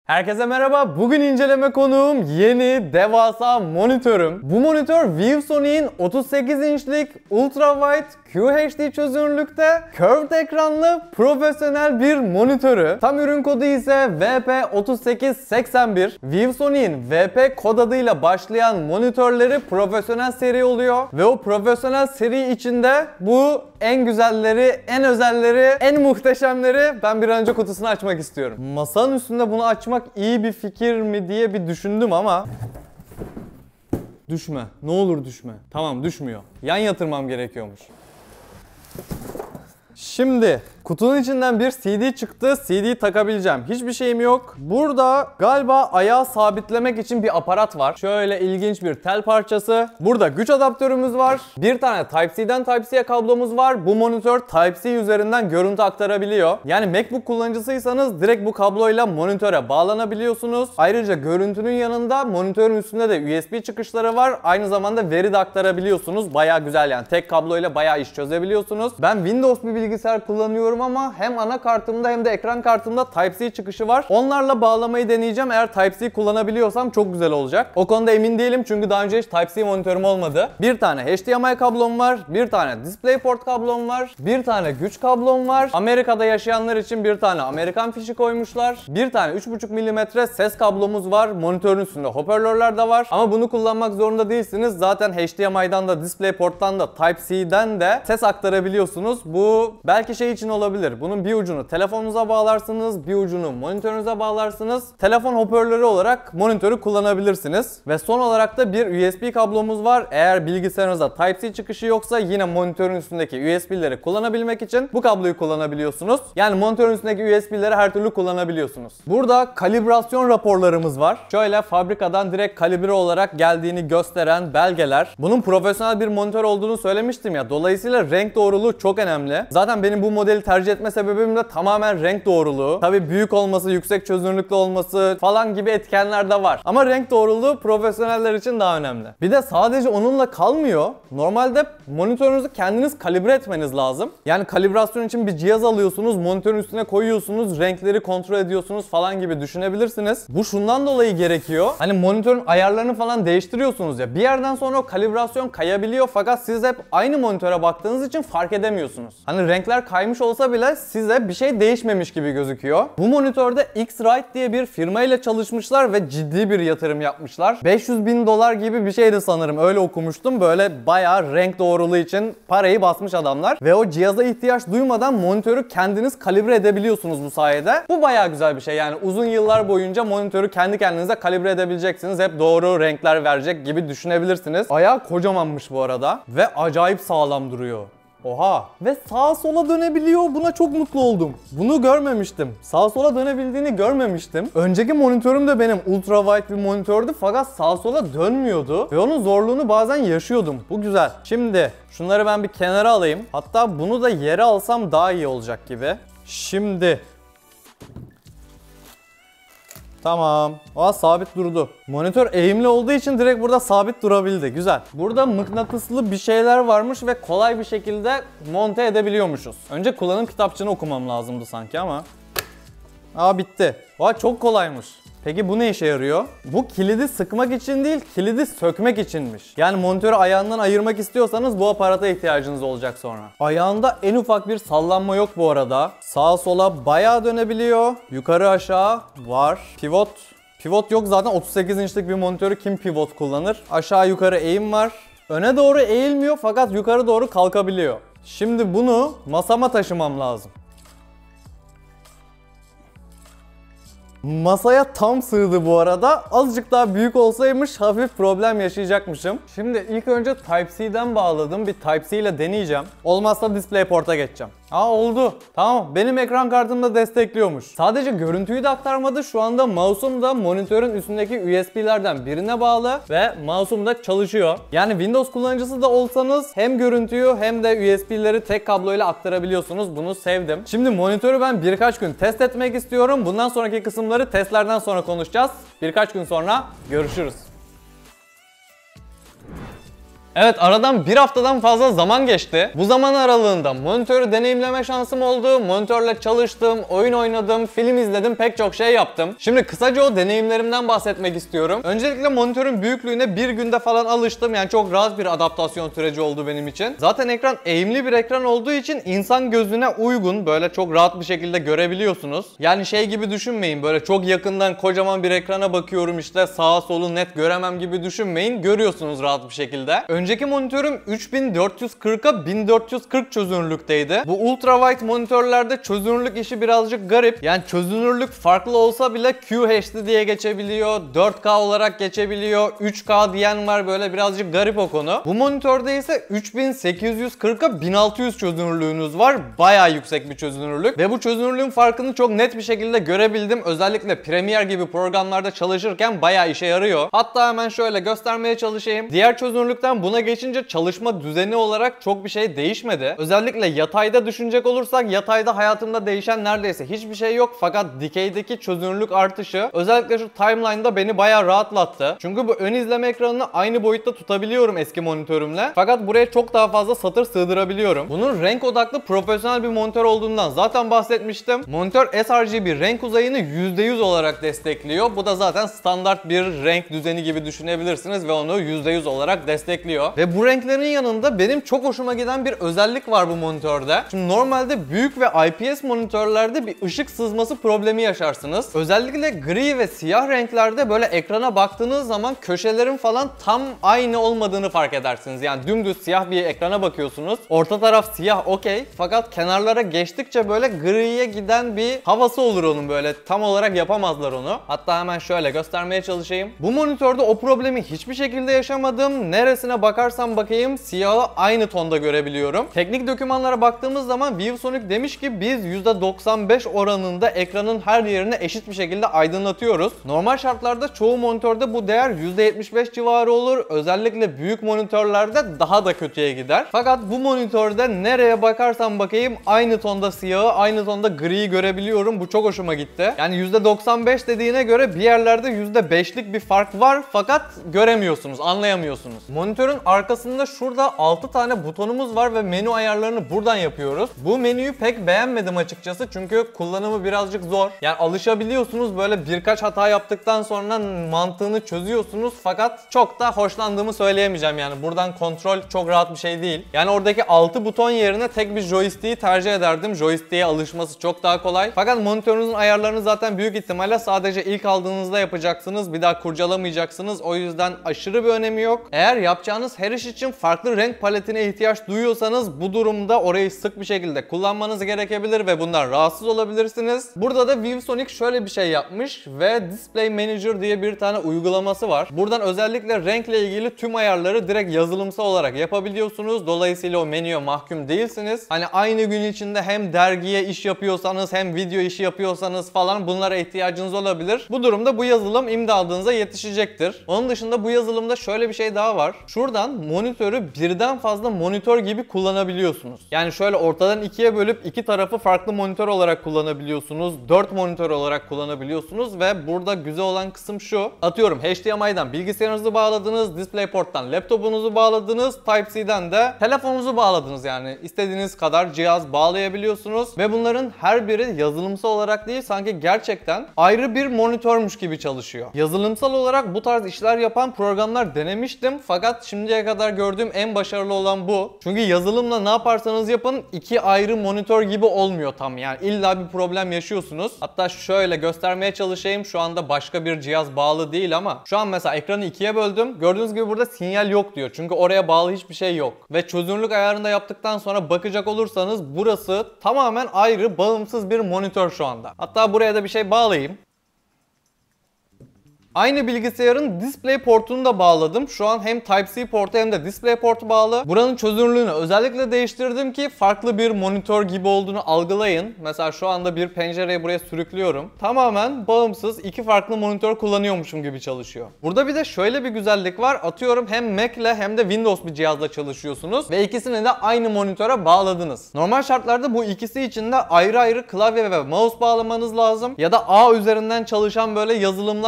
Herkese merhaba. Bugün inceleme konuğum yeni devasa monitörüm. Bu monitör ViewSony'in 38 inçlik ultrawide QHD çözünürlükte curved ekranlı profesyonel bir monitörü. Tam ürün kodu ise VP3881. ViewSony'in VP kod adıyla başlayan monitörleri profesyonel seri oluyor ve o profesyonel seri içinde bu en güzelleri, en özelleri, en muhteşemleri ben bir an önce kutusunu açmak istiyorum. Masanın üstünde bunu açmak iyi bir fikir mi diye bir düşündüm ama düşme. Ne olur düşme. Tamam, düşmüyor. Yan yatırmam gerekiyormuş. Şimdi kutunun içinden bir CD çıktı. CD'yi takabileceğim. Hiçbir şeyim yok. Burada galiba ayağı sabitlemek için bir aparat var. Şöyle ilginç bir tel parçası. Burada güç adaptörümüz var. Bir tane Type-C'den Type-C'ye kablomuz var. Bu monitör Type-C üzerinden görüntü aktarabiliyor. Yani MacBook kullanıcısıysanız direkt bu kabloyla monitöre bağlanabiliyorsunuz. Ayrıca görüntünün yanında monitörün üstünde de USB çıkışları var. Aynı zamanda veri de aktarabiliyorsunuz. Bayağı güzel yani. Tek kabloyla bayağı iş çözebiliyorsunuz. Ben Windows bir bilgisayar kullanıyorum ama hem anakartımda hem de ekran kartımda Type-C çıkışı var. Onlarla bağlamayı deneyeceğim. Eğer Type-C kullanabiliyorsam çok güzel olacak. O konuda emin değilim çünkü daha önce hiç Type-C monitörüm olmadı. Bir tane HDMI kablom var. Bir tane DisplayPort kablom var. Bir tane güç kablom var. Amerika'da yaşayanlar için bir tane Amerikan fişi koymuşlar. Bir tane 3.5 mm ses kablomuz var. Monitörün üstünde hoparlörler de var. Ama bunu kullanmak zorunda değilsiniz. Zaten HDMI'dan da DisplayPort'tan da Type-C'den de ses aktarabiliyorsunuz. Bu belki şey için olabilir. Bunun bir ucunu telefonunuza bağlarsınız, bir ucunu monitörünüze bağlarsınız. Telefon hoparlörü olarak monitörü kullanabilirsiniz. Ve son olarak da bir USB kablomuz var. Eğer bilgisayarınızda Type-C çıkışı yoksa yine monitörün üstündeki USB'leri kullanabilmek için bu kabloyu kullanabiliyorsunuz. Yani monitörün üstündeki USB'leri her türlü kullanabiliyorsunuz. Burada kalibrasyon raporlarımız var. Şöyle fabrikadan direkt kalibre olarak geldiğini gösteren belgeler. Bunun profesyonel bir monitör olduğunu söylemiştim ya. Dolayısıyla renk doğruluğu çok önemli. Zaten benim bu modeli tercih etme sebebim de tamamen renk doğruluğu. Tabii büyük olması, yüksek çözünürlüklü olması falan gibi etkenler de var. Ama renk doğruluğu profesyoneller için daha önemli. Bir de sadece onunla kalmıyor. Normalde monitörünüzü kendiniz kalibre etmeniz lazım. Yani kalibrasyon için bir cihaz alıyorsunuz, monitörün üstüne koyuyorsunuz, renkleri kontrol ediyorsunuz falan gibi düşünebilirsiniz. Bu şundan dolayı gerekiyor. Hani monitörün ayarlarını falan değiştiriyorsunuz ya. Bir yerden sonra o kalibrasyon kayabiliyor fakat siz hep aynı monitöre baktığınız için fark edemiyorsunuz. Hani renkler kaymış olsa bile size bir şey değişmemiş gibi gözüküyor. Bu monitörde X-Rite diye bir firma ile çalışmışlar ve ciddi bir yatırım yapmışlar. $500.000 gibi bir şeydi sanırım. Öyle okumuştum. Böyle bayağı renk doğruluğu için parayı basmış adamlar. Ve o cihaza ihtiyaç duymadan monitörü kendiniz kalibre edebiliyorsunuz bu sayede. Bu bayağı güzel bir şey. Yani uzun yıllar boyunca monitörü kendi kendinize kalibre edebileceksiniz. Hep doğru renkler verecek gibi düşünebilirsiniz. Ayağı kocamanmış bu arada. Ve acayip sağlam duruyor. Oha! Ve sağa sola dönebiliyor. Buna çok mutlu oldum. Bunu görmemiştim. Sağa sola dönebildiğini görmemiştim. Önceki monitörüm de benim ultrawide bir monitördü fakat sağa sola dönmüyordu. Ve onun zorluğunu bazen yaşıyordum. Bu güzel. Şimdi şunları ben bir kenara alayım. Hatta bunu da yere alsam daha iyi olacak gibi. Şimdi tamam. Aa, sabit durdu. Monitör eğimli olduğu için direkt burada sabit durabildi. Güzel. Burada mıknatıslı bir şeyler varmış ve kolay bir şekilde monte edebiliyormuşuz. Önce kullanım kitapçığını okumam lazımdı sanki ama. Aa, bitti. Aa, çok kolaymış. Peki bu ne işe yarıyor? Bu kilidi sıkmak için değil, kilidi sökmek içinmiş. Yani monitörü ayağından ayırmak istiyorsanız bu aparata ihtiyacınız olacak sonra. Ayağında en ufak bir sallanma yok bu arada. Sağa sola bayağı dönebiliyor. Yukarı aşağı var. Pivot yok zaten, 38 inçlik bir monitörü kim pivot kullanır? Aşağı yukarı eğim var. Öne doğru eğilmiyor fakat yukarı doğru kalkabiliyor. Şimdi bunu masama taşımam lazım. Masaya tam sığdı bu arada. Azıcık daha büyük olsaymış hafif problem yaşayacakmışım. Şimdi ilk önce Type-C'den bağladım. Bir Type-C ile deneyeceğim. Olmazsa DisplayPort'a geçeceğim. Aa, oldu. Tamam, benim ekran kartım da destekliyormuş. Sadece görüntüyü de aktarmadı. Şu anda mouse'um da monitörün üstündeki USB'lerden birine bağlı ve mouse'um da çalışıyor. Yani Windows kullanıcısı da olsanız hem görüntüyü hem de USB'leri tek kabloyla aktarabiliyorsunuz. Bunu sevdim. Şimdi monitörü ben birkaç gün test etmek istiyorum. Bundan sonraki kısımları testlerden sonra konuşacağız. Birkaç gün sonra görüşürüz. Evet, aradan bir haftadan fazla zaman geçti. Bu zaman aralığında monitörü deneyimleme şansım oldu. Monitörle çalıştım, oyun oynadım, film izledim, pek çok şey yaptım. Şimdi kısaca o deneyimlerimden bahsetmek istiyorum. Öncelikle monitörün büyüklüğüne bir günde falan alıştım. Yani çok rahat bir adaptasyon süreci oldu benim için. Zaten ekran eğimli bir ekran olduğu için insan gözüne uygun, böyle çok rahat bir şekilde görebiliyorsunuz. Yani şey gibi düşünmeyin, böyle çok yakından kocaman bir ekrana bakıyorum işte sağa solu net göremem gibi düşünmeyin. Görüyorsunuz rahat bir şekilde. Önceki monitörüm 3440'a 1440 çözünürlükteydi. Bu ultrawide monitörlerde çözünürlük işi birazcık garip. Yani çözünürlük farklı olsa bile QHD diye geçebiliyor, 4K olarak geçebiliyor, 3K diyen var, böyle birazcık garip o konu. Bu monitörde ise 3840'a 1600 çözünürlüğünüz var. Bayağı yüksek bir çözünürlük ve bu çözünürlüğün farkını çok net bir şekilde görebildim. Özellikle Premiere gibi programlarda çalışırken bayağı işe yarıyor. Hatta hemen şöyle göstermeye çalışayım. Diğer çözünürlükten buna geçince çalışma düzeni olarak çok bir şey değişmedi. Özellikle yatayda düşünecek olursak yatayda hayatımda değişen neredeyse hiçbir şey yok. Fakat dikeydeki çözünürlük artışı özellikle şu timeline'da beni bayağı rahatlattı. Çünkü bu ön izleme ekranını aynı boyutta tutabiliyorum eski monitörümle. Fakat buraya çok daha fazla satır sığdırabiliyorum. Bunun renk odaklı profesyonel bir monitör olduğundan zaten bahsetmiştim. Monitör sRGB renk uzayını %100 olarak destekliyor. Bu da zaten standart bir renk düzeni gibi düşünebilirsiniz ve onu %100 olarak destekliyor. Ve bu renklerin yanında benim çok hoşuma giden bir özellik var bu monitörde. Şimdi normalde büyük ve IPS monitörlerde bir ışık sızması problemi yaşarsınız. Özellikle gri ve siyah renklerde böyle ekrana baktığınız zaman köşelerin falan tam aynı olmadığını fark edersiniz. Yani dümdüz siyah bir ekrana bakıyorsunuz. Orta taraf siyah okey. Fakat kenarlara geçtikçe böyle griye giden bir havası olur onun böyle. Tam olarak yapamazlar onu. Hatta hemen şöyle göstermeye çalışayım. Bu monitörde o problemi hiçbir şekilde yaşamadım. Neresine bakarsam bakayım siyahı aynı tonda görebiliyorum. Teknik dokümanlara baktığımız zaman ViewSonic demiş ki biz %95 oranında ekranın her yerini eşit bir şekilde aydınlatıyoruz. Normal şartlarda çoğu monitörde bu değer %75 civarı olur. Özellikle büyük monitörlerde daha da kötüye gider. Fakat bu monitörde nereye bakarsam bakayım aynı tonda siyahı, aynı tonda griyi görebiliyorum. Bu çok hoşuma gitti. Yani %95 dediğine göre bir yerlerde %5'lik bir fark var fakat göremiyorsunuz, anlayamıyorsunuz. Monitörün arkasında şurada 6 tane butonumuz var ve menü ayarlarını buradan yapıyoruz. Bu menüyü pek beğenmedim açıkçası çünkü kullanımı birazcık zor. Yani alışabiliyorsunuz, böyle birkaç hata yaptıktan sonra mantığını çözüyorsunuz fakat çok da hoşlandığımı söyleyemeyeceğim. Yani buradan kontrol çok rahat bir şey değil. Yani oradaki 6 buton yerine tek bir joystick'i tercih ederdim. Joystick'e alışması çok daha kolay. Fakat monitörünüzün ayarlarını zaten büyük ihtimalle sadece ilk aldığınızda yapacaksınız. Bir daha kurcalamayacaksınız. O yüzden aşırı bir önemi yok. Eğer yapacağınız her iş için farklı renk paletine ihtiyaç duyuyorsanız bu durumda orayı sık bir şekilde kullanmanız gerekebilir ve bundan rahatsız olabilirsiniz. Burada da ViewSonic şöyle bir şey yapmış ve Display Manager diye bir tane uygulaması var. Buradan özellikle renkle ilgili tüm ayarları direkt yazılımsal olarak yapabiliyorsunuz. Dolayısıyla o menüye mahkum değilsiniz. Hani aynı gün içinde hem dergiye iş yapıyorsanız hem video işi yapıyorsanız falan bunlara ihtiyacınız olabilir. Bu durumda bu yazılım imdadınıza yetişecektir. Onun dışında bu yazılımda şöyle bir şey daha var. Şuradan monitörü birden fazla monitör gibi kullanabiliyorsunuz. Yani şöyle ortadan ikiye bölüp iki tarafı farklı monitör olarak kullanabiliyorsunuz. 4 monitör olarak kullanabiliyorsunuz ve burada güzel olan kısım şu. Atıyorum HDMI'den bilgisayarınızı bağladınız, DisplayPort'tan laptopunuzu bağladınız, Type-C'den de telefonunuzu bağladınız. Yani istediğiniz kadar cihaz bağlayabiliyorsunuz ve bunların her biri yazılımsal olarak değil sanki gerçekten ayrı bir monitörmüş gibi çalışıyor. Yazılımsal olarak bu tarz işler yapan programlar denemiştim fakat şimdiye kadar gördüğüm en başarılı olan bu. Çünkü yazılımla ne yaparsanız yapın iki ayrı monitör gibi olmuyor tam. Yani illa bir problem yaşıyorsunuz. Hatta şöyle göstermeye çalışayım. Şu anda başka bir cihaz bağlı değil ama şu an mesela ekranı ikiye böldüm. Gördüğünüz gibi burada sinyal yok diyor. Çünkü oraya bağlı hiçbir şey yok. Ve çözünürlük ayarında yaptıktan sonra bakacak olursanız burası tamamen ayrı, bağımsız bir monitör şu anda. Hatta buraya da bir şey bağlayayım. Aynı bilgisayarın display portunu da bağladım. Şu an hem Type-C portu hem de display portu bağlı. Buranın çözünürlüğünü özellikle değiştirdim ki farklı bir monitör gibi olduğunu algılayın. Mesela şu anda bir pencereyi buraya sürüklüyorum. Tamamen bağımsız iki farklı monitör kullanıyormuşum gibi çalışıyor. Burada bir de şöyle bir güzellik var. Atıyorum hem Mac ile hem de Windows bir cihazla çalışıyorsunuz ve ikisini de aynı monitöre bağladınız. Normal şartlarda bu ikisi için de ayrı ayrı klavye ve mouse bağlamanız lazım. Ya da ağ üzerinden çalışan böyle yazılımlarla falan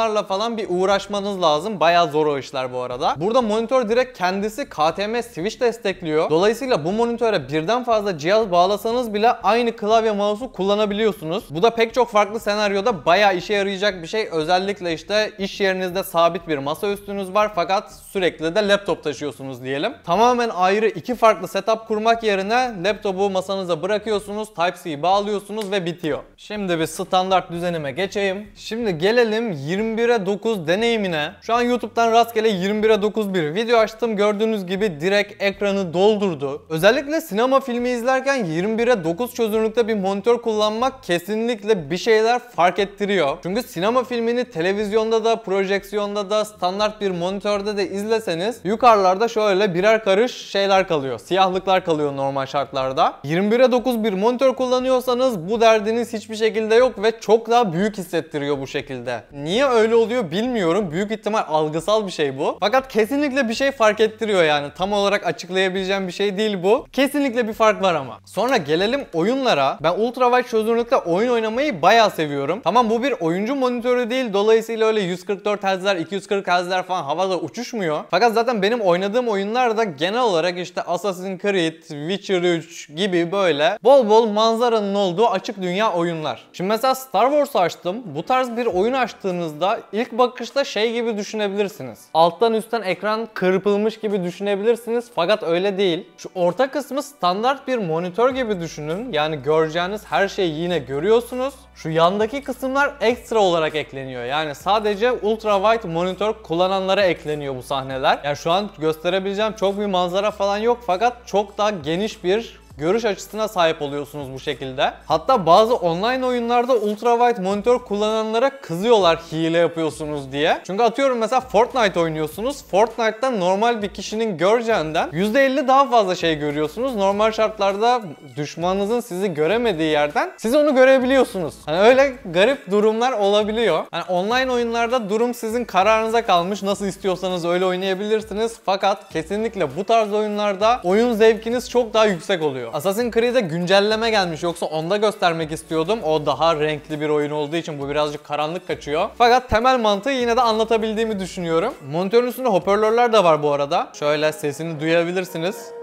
falan bir uğraşmanız lazım. Bayağı zor o işler bu arada. Burada monitör direkt kendisi KTM switch destekliyor. Dolayısıyla bu monitöre birden fazla cihaz bağlasanız bile aynı klavye mouse'u kullanabiliyorsunuz. Bu da pek çok farklı senaryoda bayağı işe yarayacak bir şey. Özellikle işte iş yerinizde sabit bir masaüstünüz var fakat sürekli de laptop taşıyorsunuz diyelim. Tamamen ayrı iki farklı setup kurmak yerine laptopu masanıza bırakıyorsunuz, Type-C'yi bağlıyorsunuz ve bitiyor. Şimdi bir standart düzenime geçeyim. Şimdi gelelim 21'e 9 deneyimine. Şu an YouTube'dan rastgele 21'e 9 bir video açtım. Gördüğünüz gibi direkt ekranı doldurdu. Özellikle sinema filmi izlerken 21'e 9 çözünürlükte bir monitör kullanmak kesinlikle bir şeyler fark ettiriyor. Çünkü sinema filmini televizyonda da, projeksiyonda da, standart bir monitörde de izleseniz yukarılarda şöyle birer karış şeyler kalıyor. Siyahlıklar kalıyor normal şartlarda. 21'e 9 bir monitör kullanıyorsanız bu derdiniz hiçbir şekilde yok ve çok daha büyük hissettiriyor bu şekilde. Niye öyle oluyor bilmiyorum. Büyük ihtimal algısal bir şey bu. Fakat kesinlikle bir şey fark ettiriyor yani. Tam olarak açıklayabileceğim bir şey değil bu. Kesinlikle bir fark var ama. Sonra gelelim oyunlara. Ben ultrawide çözünürlükte oyun oynamayı bayağı seviyorum. Tamam bu bir oyuncu monitörü değil. Dolayısıyla öyle 144 Hz'ler, 240 Hz'ler falan havada uçuşmuyor. Fakat zaten benim oynadığım oyunlar da genel olarak işte Assassin's Creed, Witcher 3 gibi böyle bol bol manzaranın olduğu açık dünya oyunlar. Şimdi mesela Star Wars açtım. Bu tarz bir oyun açtığınızda ilk bakışta şey gibi düşünebilirsiniz. Alttan üstten ekran kırpılmış gibi düşünebilirsiniz. Fakat öyle değil. Şu orta kısmı standart bir monitör gibi düşünün. Yani göreceğiniz her şeyi yine görüyorsunuz. Şu yandaki kısımlar ekstra olarak ekleniyor. Yani sadece ultrawide monitör kullananlara ekleniyor bu sahneler. Yani şu an gösterebileceğim çok bir manzara falan yok fakat çok daha geniş bir görüş açısına sahip oluyorsunuz bu şekilde. Hatta bazı online oyunlarda ultrawide monitör kullananlara kızıyorlar hile yapıyorsunuz diye. Çünkü atıyorum mesela Fortnite oynuyorsunuz. Fortnite'da normal bir kişinin göreceğinden %50 daha fazla şey görüyorsunuz. Normal şartlarda düşmanınızın sizi göremediği yerden siz onu görebiliyorsunuz. Hani öyle garip durumlar olabiliyor. Hani online oyunlarda durum sizin kararınıza kalmış. Nasıl istiyorsanız öyle oynayabilirsiniz. Fakat kesinlikle bu tarz oyunlarda oyun zevkiniz çok daha yüksek oluyor. Assassin's Creed'e güncelleme gelmiş, yoksa onda göstermek istiyordum. O daha renkli bir oyun olduğu için bu birazcık karanlık kaçıyor. Fakat temel mantığı yine de anlatabildiğimi düşünüyorum. Monitörün üstünde hoparlörler de var bu arada. Şöyle sesini duyabilirsiniz.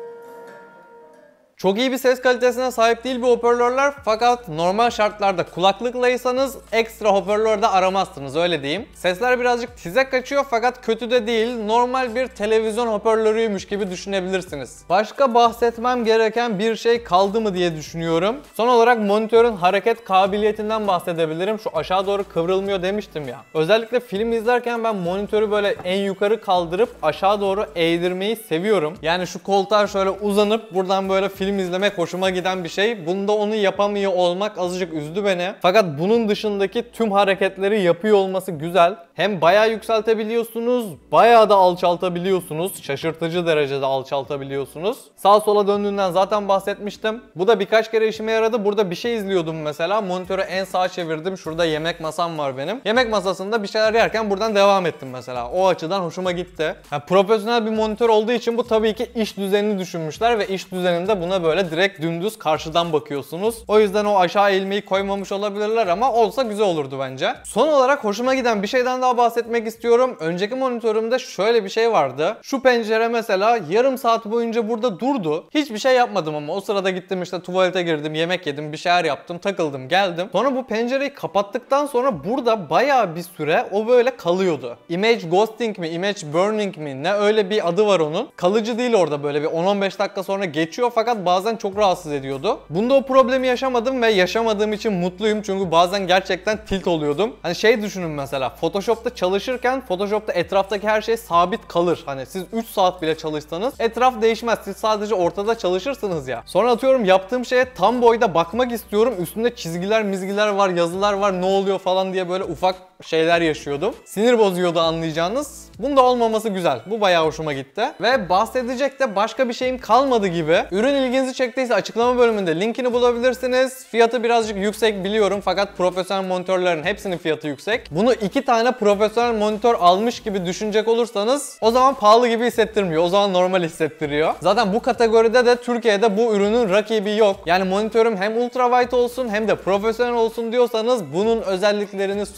Çok iyi bir ses kalitesine sahip değil bu hoparlörler fakat normal şartlarda kulaklıklaysanız ekstra hoparlör de aramazsınız, öyle diyeyim. Sesler birazcık tize kaçıyor fakat kötü de değil. Normal bir televizyon hoparlörüymüş gibi düşünebilirsiniz. Başka bahsetmem gereken bir şey kaldı mı diye düşünüyorum. Son olarak monitörün hareket kabiliyetinden bahsedebilirim. Şu aşağı doğru kıvrılmıyor demiştim ya. Özellikle film izlerken ben monitörü böyle en yukarı kaldırıp aşağı doğru eğdirmeyi seviyorum. Yani şu koltuğa şöyle uzanıp buradan böyle film izlemek hoşuma giden bir şey. Bunda onu yapamıyor olmak azıcık üzdü beni. Fakat bunun dışındaki tüm hareketleri yapıyor olması güzel. Hem bayağı yükseltebiliyorsunuz, bayağı da alçaltabiliyorsunuz. Şaşırtıcı derecede alçaltabiliyorsunuz. Sağa sola döndüğünden zaten bahsetmiştim. Bu da birkaç kere işime yaradı. Burada bir şey izliyordum mesela. Monitörü en sağa çevirdim. Şurada yemek masam var benim. Yemek masasında bir şeyler yerken buradan devam ettim mesela. O açıdan hoşuma gitti. Yani profesyonel bir monitör olduğu için bu tabii ki iş düzenini düşünmüşler ve iş düzeninde buna böyle direkt dümdüz karşıdan bakıyorsunuz. O yüzden o aşağı eğilmeyi koymamış olabilirler ama olsa güzel olurdu bence. Son olarak hoşuma giden bir şeyden daha bahsetmek istiyorum. Önceki monitörümde şöyle bir şey vardı. Şu pencere mesela yarım saat boyunca burada durdu. Hiçbir şey yapmadım ama o sırada gittim işte tuvalete girdim, yemek yedim, bir şeyler yaptım, takıldım, geldim. Sonra bu pencereyi kapattıktan sonra burada bayağı bir süre o böyle kalıyordu. Image ghosting mi, image burning mi ne, öyle bir adı var onun. Kalıcı değil orada, böyle bir 10-15 dakika sonra geçiyor fakat bazen çok rahatsız ediyordu. Bunda o problemi yaşamadım ve yaşamadığım için mutluyum çünkü bazen gerçekten tilt oluyordum. Hani şey düşünün mesela, Photoshop'ta çalışırken Photoshop'ta etraftaki her şey sabit kalır. Hani siz 3 saat bile çalışsanız etraf değişmez. Siz sadece ortada çalışırsınız ya. Sonra atıyorum yaptığım şeye tam boyda bakmak istiyorum. Üstünde çizgiler, mizgiler var, yazılar var, ne oluyor falan diye böyle ufak şeyler yaşıyordum. Sinir bozuyordu anlayacağınız. Bunda olmaması güzel. Bu bayağı hoşuma gitti. Ve bahsedecek de başka bir şeyim kalmadı gibi. Ürün ilginizi çektiyse açıklama bölümünde linkini bulabilirsiniz. Fiyatı birazcık yüksek biliyorum fakat profesyonel monitörlerin hepsinin fiyatı yüksek. Bunu 2 tane profesyonel monitör almış gibi düşünecek olursanız o zaman pahalı gibi hissettirmiyor. O zaman normal hissettiriyor. Zaten bu kategoride de Türkiye'de bu ürünün rakibi yok. Yani monitörüm hem ultrawide olsun hem de profesyonel olsun diyorsanız bunun özelliklerini sunabilen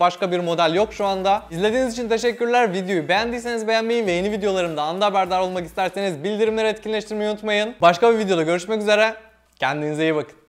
başka bir model yok şu anda. İzlediğiniz için teşekkürler. Videoyu beğendiyseniz beğenmeyi ve yeni videolarımda anında haberdar olmak isterseniz bildirimleri etkinleştirmeyi unutmayın. Başka bir videoda görüşmek üzere. Kendinize iyi bakın.